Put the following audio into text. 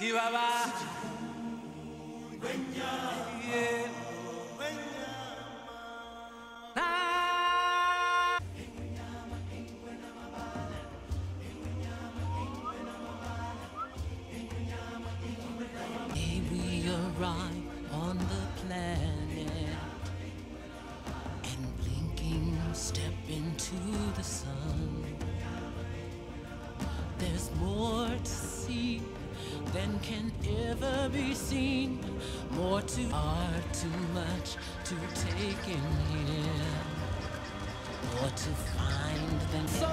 May we arrive on the planet and blinking step into the sun. There's more to see than can ever be seen. More to are too much to take in here. More to find than so